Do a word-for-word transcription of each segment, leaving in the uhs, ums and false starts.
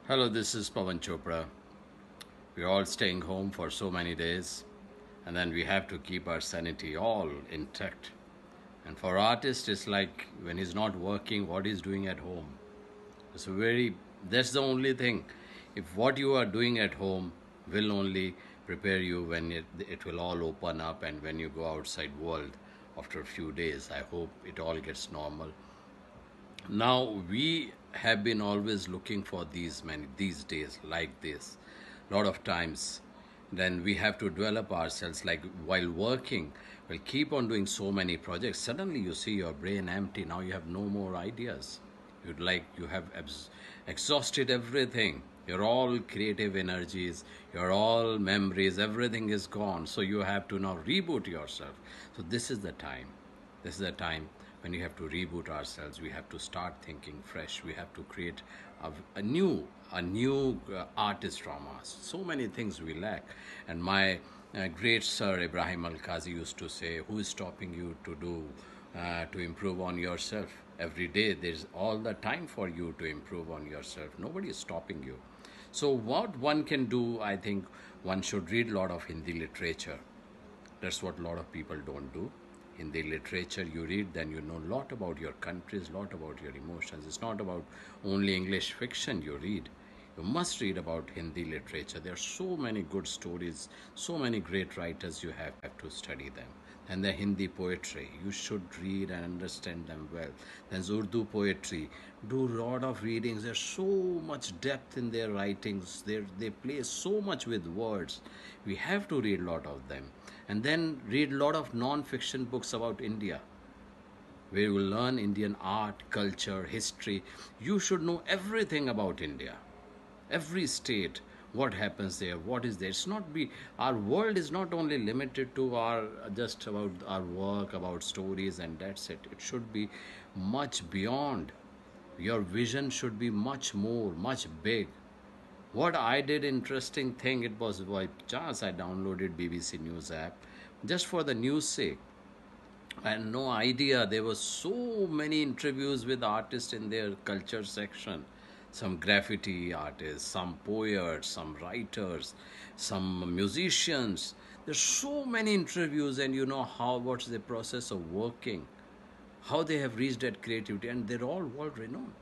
Hello, this is Pawan Chopra. We're all staying home for so many days, and then we have to keep our sanity all intact. And for artists, it's like when he's not working, what he's doing at home. It's a very, that's the only thing. If what you are doing at home will only prepare you when it, it will all open up, and when you go outside world after a few days, I hope it all gets normal. Now we have been always looking for these many these days like this lot of times. Then we have to develop ourselves, like while working we'll keep on doing so many projects. Suddenly you see your brain empty. Now you have no more ideas. You'd like you have abs- exhausted everything. You're all creative energies, you're all memories, everything is gone. So you have to now reboot yourself. So this is the time. This is the time when you have to reboot ourselves. We have to start thinking fresh. We have to create a, a new, a new uh, artist from us. So many things we lack. And my uh, great sir Ibrahim Al-Qazi used to say, "Who is stopping you to do, uh, to improve on yourself? Every day there's all the time for you to improve on yourself. Nobody is stopping you." So what one can do, I think one should read a lot of Hindi literature. That's what a lot of people don't do. In the literature you read, then you know a lot about your countries, a lot about your emotions. It's not about only English fiction you read. You must read about Hindi literature. There are so many good stories, so many great writers. You have, have to study them. And the Hindi poetry, you should read and understand them well. There's Urdu poetry. Do a lot of readings. There's so much depth in their writings. They they play so much with words. We have to read a lot of them. And then read a lot of non-fiction books about India, where you will learn Indian art, culture, history. You should know everything about India. Every state, what happens there, what is there. It's not be our world is not only limited to our just about our work, about stories, and that's it. It should be much beyond. Your vision should be much more, much big. What I did, interesting thing, it was by chance I downloaded B B C News app just for the news sake. I had no idea there were so many interviews with artists in their culture section. Some graffiti artists, some poets, some writers, some musicians. There's so many interviews, and you know how what's the process of working, how they have reached that creativity, and they're all world renowned.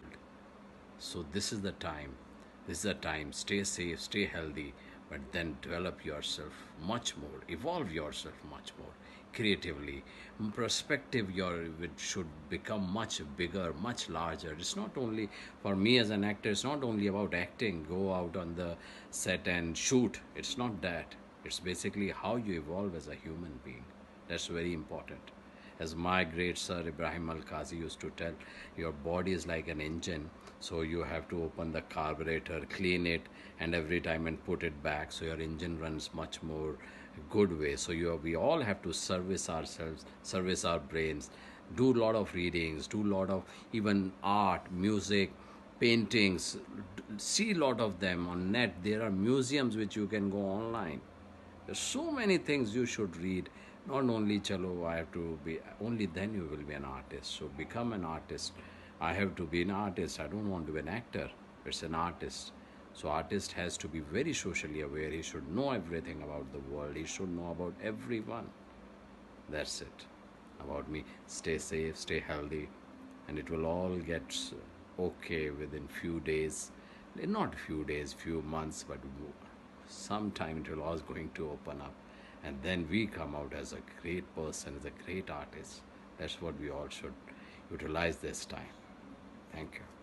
So this is the time. This is the time. Stay safe, stay healthy, but then develop yourself much more, evolve yourself much more creatively. Perspective your it should become much bigger, much larger. It's not only for me as an actor, it's not only about acting, go out on the set and shoot. It's not that. It's basically how you evolve as a human being. That's very important. As my great sir Ibrahim Al-Qazi used to tell, your body is like an engine. So you have to open the carburetor, clean it, and every time and put it back, so your engine runs much more good way. So you we all have to service ourselves, service our brains, do a lot of readings, do a lot of even art, music, paintings, see a lot of them on net. There are museums which you can go online. There's so many things you should read. Not only chalo, I have to be, only then you will be an artist. So become an artist. I have to be an artist. I don't want to be an actor. It's an artist. So artist has to be very socially aware. He should know everything about the world. He should know about everyone. That's it. About me. Stay safe, stay healthy, and it will all get okay within few days. Not few days, few months, but sometime it will all going to open up. And then we come out as a great person, as a great artist. That's what we all should utilize this time. Thank you.